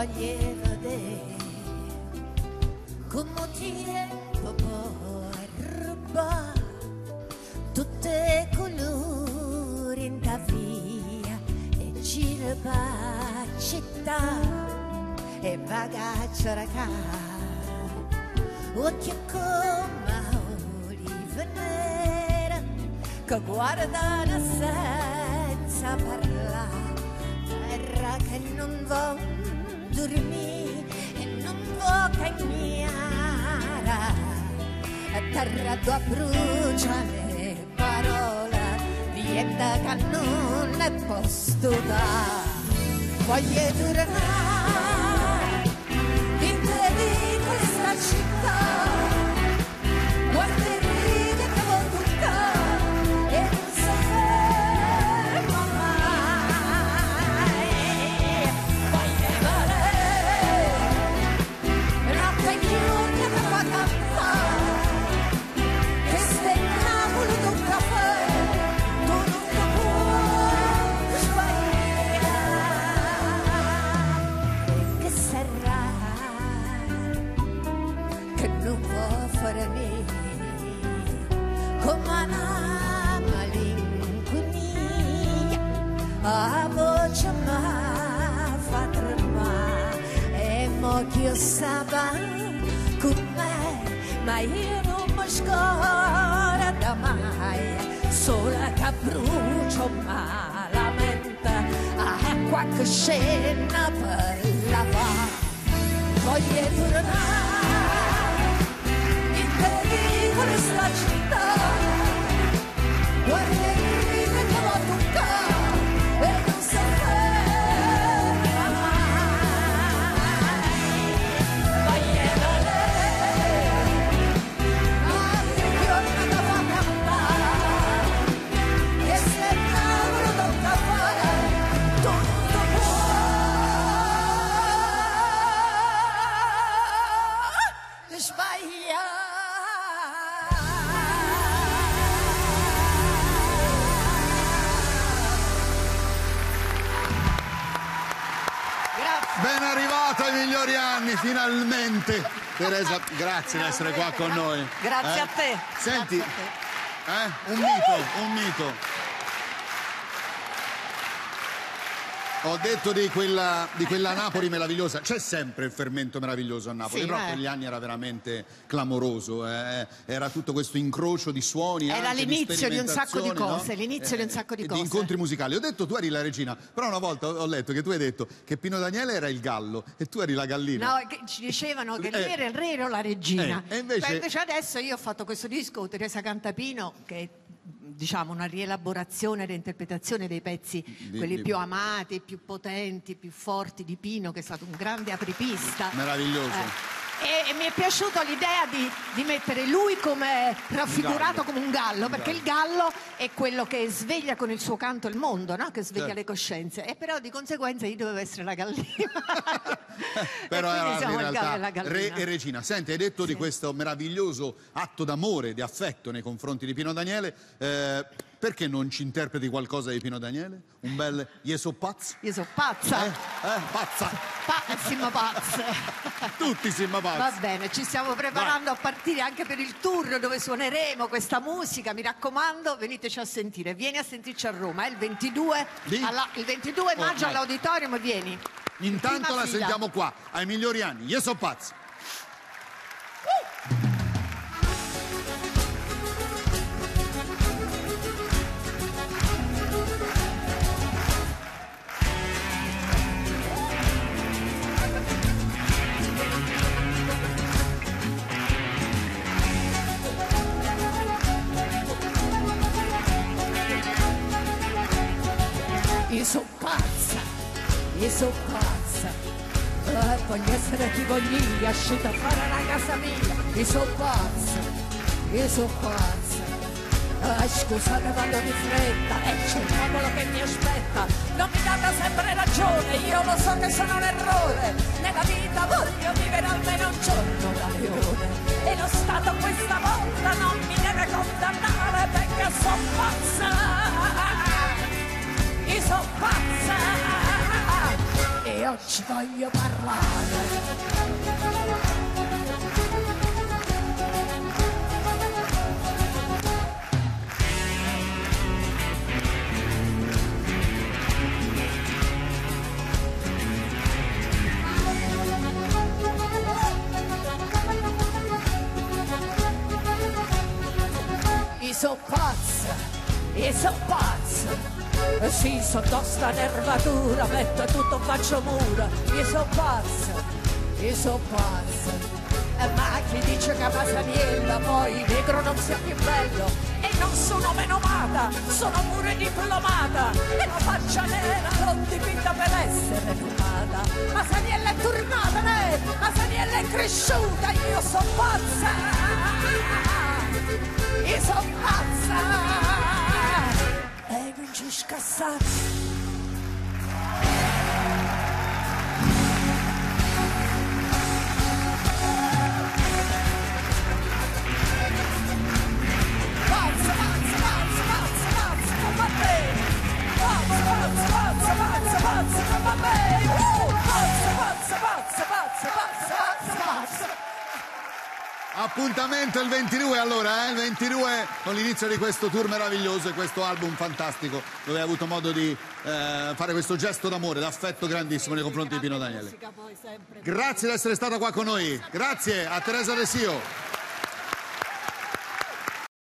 voglio vedere come tempo può rubare tutti i colori in ta via e gira per città e vagaccia raga occhio come olive nera che guardano senza parlare terra che non vuol dormire e non vuol cagnare terra tua brucia le parole vieta che non è posto da voglio tornare dentro di questa città guarda e ride che vuol toccare e non si ferma mai voglio volere notte e giorno che fa cantare che stai Napoli d'un caffè tu non puoi sbagliare che sarà che non può fare niente come una malinconia a voce ma fa tremare e mo che io saba con me ma io non mi scorda mai sola che brucio ma la mente acqua che scena per lavare voglio tornare in pericolo sta città guarda e ride che vuol toccare e non si ferma mai voglio volere altri giorni che fa cantare che se il cavolo tocca fare tutto può sbagliare. Ben arrivata ai migliori anni, finalmente. Teresa, grazie di essere qua con noi. Grazie a te. Senti, Grazie a te. un mito. Ho detto di quella Napoli meravigliosa. C'è sempre il fermento meraviglioso a Napoli, Sì, però quegli anni era veramente clamoroso. Era tutto questo incrocio di suoni. Era anche l'inizio di un sacco di sperimentazioni, cose, no? l'inizio di un sacco di cose. Di incontri musicali. Ho detto tu eri la regina, però una volta ho letto che tu hai detto che Pino Daniele era il gallo e tu eri la gallina. No, che ci dicevano che lui era il re o la regina. E invece adesso io ho fatto questo disco, Teresa Cantapino, che è diciamo una rielaborazione e reinterpretazione dei pezzi, quelli più amati, più potenti, più forti di Pino, che è stato un grande apripista. Meraviglioso. E mi è piaciuta l'idea di mettere lui come raffigurato come un gallo, perché il gallo è quello che sveglia con il suo canto il mondo, no? Che sveglia le coscienze, e però di conseguenza io dovevo essere la gallina. Però era in realtà la gallina. re e regina. Senti, hai detto di questo meraviglioso atto d'amore, di affetto nei confronti di Pino Daniele. Perché non ci interpreti qualcosa di Pino Daniele? Un bel Io so pazzo? Io so pazza. Pazza. Siamo pazze. Tutti siamo pazzi. Va bene, ci stiamo preparando a partire anche per il tour dove suoneremo questa musica. Mi raccomando, veniteci a sentire. Vieni a sentirci a Roma, il 22, il 22 maggio all'Auditorium, vieni. Intanto la sentiamo qua, ai migliori anni. Io so pazzo. Io so pazza, voglio essere chi voglio, uscita a fare la casa mia. Io so pazza, scusate vado di fretta e c'è il popolo che mi aspetta. Non mi date sempre ragione, io lo so che sono un errore. Nella vita voglio vivere almeno un giorno da leone, e lo Stato questa volta non mi deve condannare perché so pazza. Io so pazza e ho non ci voglio parlare. Io so pazza, sì, sotto sta nervatura metto tutto faccio mura. Io so pazza, ma chi dice che a Masaniella poi negro non sia più bello? E non sono meno amata, sono pure diplomata, e la faccia nera non dipinta per essere numata. Masaniella è tornata, Masaniella è cresciuta, io so pazza, io so pazza. E non ci scassate. Appuntamento il 22 allora, il 22 con l'inizio di questo tour meraviglioso e questo album fantastico dove hai avuto modo di fare questo gesto d'amore, d'affetto grandissimo nei confronti di Pino Daniele. Grazie di essere stata qua con noi, grazie a Teresa Resio.